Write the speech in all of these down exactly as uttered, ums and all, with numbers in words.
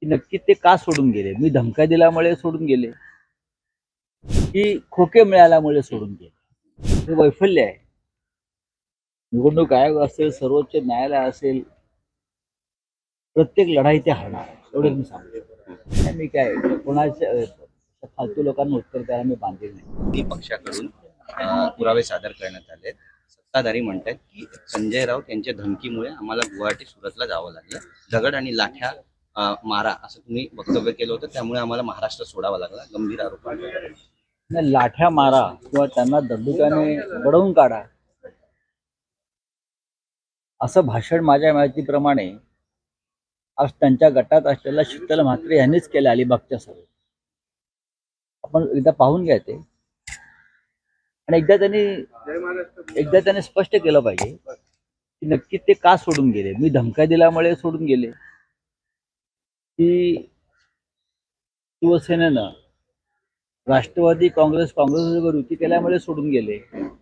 की नक्की ते का सोडून गेले. मी धमक्या दिल्यामुळे सोडून गेले की खोके मिळाल्यामुळे सोडून गेले. हे वैफल्य आहे. निवडणूक आयोग असेल, सर्वोच्च न्यायालय असेल, प्रत्येक लढाई ते हरणार एवढं मी सांगतो. मी काय कोणाच्या फालतू लोकांना उत्तर द्यायला मी बांधील नाही. पक्षाकडून पुरावे सादर करण्यात आले. सत्ताधारी म्हणतात की संजय राऊत यांच्या धमकीमुळे आम्हाला गुवाहाटी सुरतला जावं लागलं, दगड आणि लाठ्या मारा असं तुम्ही वक्तव्य केलं होतं, त्यामुळे आम्हाला महाराष्ट्र सोडावा लागला. गंभीर आरोप. लाठ्या मारा किंवा त्यांना दंडुकाने बडवून काढा असं भाषण माझ्या माहितीप्रमाणे आज त्यांच्या गटात असलेल्या शीतल म्हात्रे यांनीच केलं अलिबागच्या सभेत. आपण एकदा पाहून घ्या ते, आणि एकदा त्यांनी एकदा त्यांनी स्पष्ट केलं पाहिजे की नक्की ते का सोडून गेले. मी धमक्या दिल्यामुळे सोडून गेले की शिवसेनेनं राष्ट्रवादी काँग्रेस काँग्रेसबरोबर युती केल्यामुळे सोडून गेले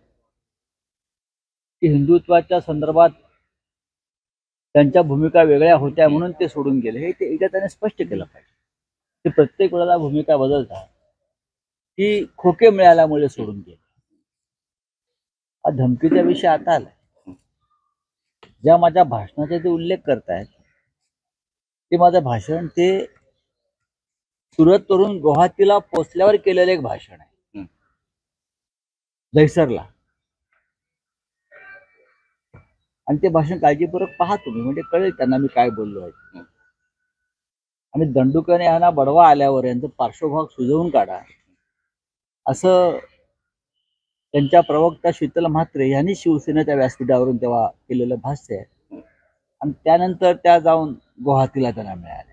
की हिंदुत्वाच्या संदर्भात त्यांच्या भूमिका वेगळ्या होत्या म्हणून ते सोडून गेले. हे ते एकदा त्याने स्पष्ट केलं पाहिजे. ते प्रत्येक वेळेला भूमिका बदलतात की खोके मिळाल्यामुळे सोडून गेले. हा धमकीचा विषय आता आलाय. ज्या माझ्या भाषणाचा ते उल्लेख करतायत ते माझं भाषण ते सुरतवरून गुवाहाटीला पोचल्यावर केलेलं एक भाषण आहे, जैसरला. आणि ते भाषण काळजीपूर्वक पहा तुम्ही, म्हणजे कळेल त्यांना मी काय बोललो आहे. आणि दंडुकाने यांना बडवा आल्यावर यांचं पार्श्वभाग सुजवून काढा असं त्यांच्या प्रवक्ता शीतल म्हात्रे यांनी शिवसेनेच्या व्यासपीठावरून तेव्हा केलेलं भाष्य आहे. आणि त्यानंतर त्या जाऊन गुवाहाटीला त्यांना मिळाल्या.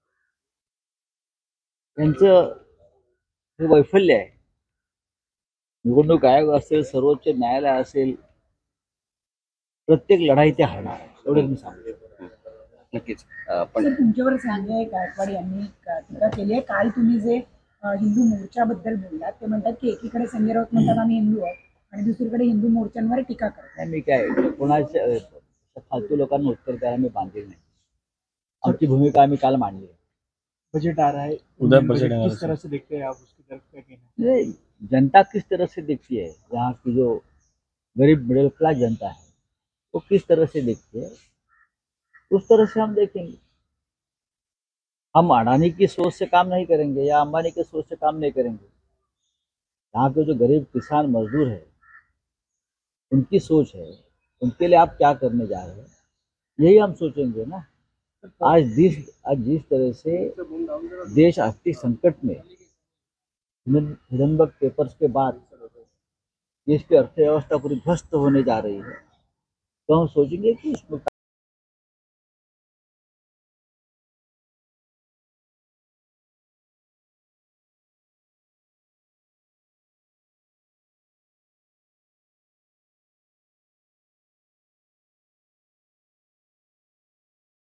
त्यांचं हे वैफल्य आहे. निवडणूक आयोग असेल, सर्वोच्च न्यायालय असेल, प्रत्येक लढाई ते हरणार एवढं मी सांगतो. नक्कीच. पण तुमच्यावर संजय गायकवाड यांनी टीका केली आहे. काल तुम्ही जे हिंदू मोर्चाबद्दल बोललात ते म्हणतात की एकीकडे संजय राऊत म्हणतात आम्ही हिंदू आहोत आणि दुसरीकडे हिंदू मोर्चांवर टीका करतात. मी काय कोणाच्या फालतू लोकांना उत्तर द्यायला मी बांधील नाही. आमची भूमिका आम्ही काल मांडली. बजट आ रहा है, उधर बजट किस तरह से देखते हैं आप, उसकी तरफ क्या कहना है? जनता किस तरह से देखती है, यहाँ की जो गरीब मिडिल क्लास जनता है वो किस तरह से देखती है, उस तरह से हम देखेंगे. हम अडानी की सोच से काम नहीं करेंगे या अंबानी की सोच से काम नहीं करेंगे. यहाँ के जो गरीब किसान मजदूर है उनकी सोच है, उनके लिए आप क्या करने जा रहे हैं यही हम सोचेंगे ना. आज जिस आज जिस तरह से देश आर्थिक संकट में हिडनबर्ग पेपर्स के बाद देश की अर्थव्यवस्था पूरी ध्वस्त होने जा रही है, तो हम सोचेंगे कि इसमें